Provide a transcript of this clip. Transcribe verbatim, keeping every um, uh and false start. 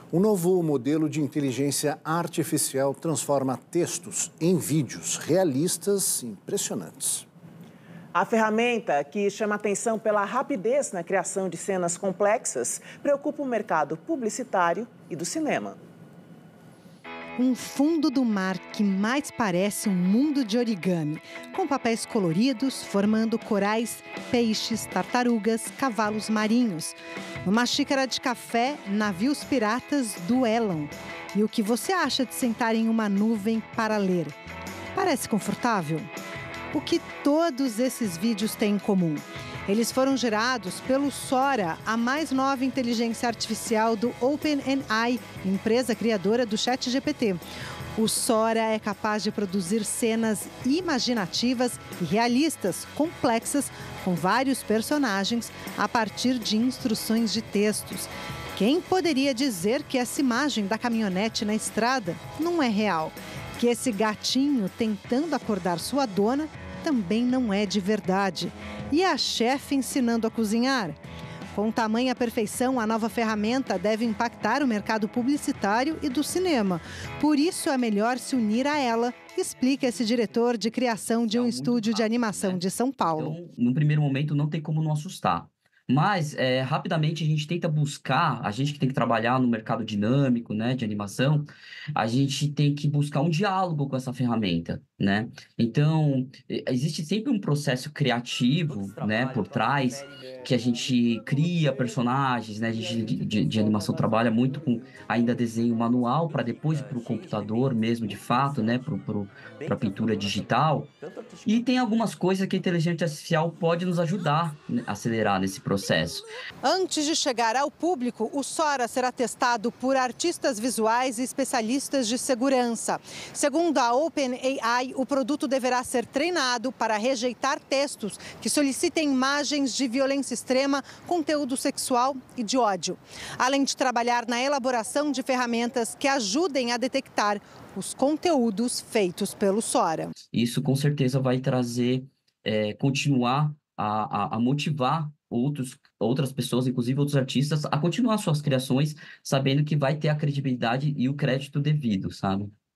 Um novo modelo de inteligência artificial transforma textos em vídeos realistas e impressionantes. A ferramenta, que chama atenção pela rapidez na criação de cenas complexas, preocupa o mercado publicitário e do cinema. Um fundo do mar que mais parece um mundo de origami, com papéis coloridos formando corais, peixes, tartarugas, cavalos marinhos. Numa xícara de café, navios piratas duelam. E o que você acha de sentar em uma nuvem para ler? Parece confortável? O que todos esses vídeos têm em comum? Eles foram gerados pelo Sora, a mais nova inteligência artificial do OpenAI, empresa criadora do ChatGPT. O Sora é capaz de produzir cenas imaginativas e realistas, complexas, com vários personagens, a partir de instruções de textos. Quem poderia dizer que essa imagem da caminhonete na estrada não é real? Que esse gatinho tentando acordar sua dona também não é de verdade. E a chefe ensinando a cozinhar? Com tamanha perfeição, a nova ferramenta deve impactar o mercado publicitário e do cinema. Por isso é melhor se unir a ela, explica esse diretor de criação de um estúdio de animação de São Paulo. Então, no primeiro momento, não tem como não assustar. Mas, é, rapidamente, a gente tenta buscar, a gente que tem que trabalhar no mercado dinâmico, né, de animação, a gente tem que buscar um diálogo com essa ferramenta, né? Então, existe sempre um processo criativo, né, por trás, que a gente cria personagens, né? A gente de, de, de animação trabalha muito com ainda desenho manual para depois ir para o computador mesmo, de fato, né, para a pintura digital. E tem algumas coisas que a inteligência artificial pode nos ajudar a acelerar nesse processo. Antes de chegar ao público, o Sora será testado por artistas visuais e especialistas de segurança. Segundo a OpenAI, o produto deverá ser treinado para rejeitar textos que solicitem imagens de violência extrema, conteúdo sexual e de ódio. Além de trabalhar na elaboração de ferramentas que ajudem a detectar os conteúdos feitos pelo Sora. Isso com certeza vai trazer, é, continuar a, a, a motivar outros, outras pessoas, inclusive outros artistas, a continuar suas criações, sabendo que vai ter a credibilidade e o crédito devido, sabe?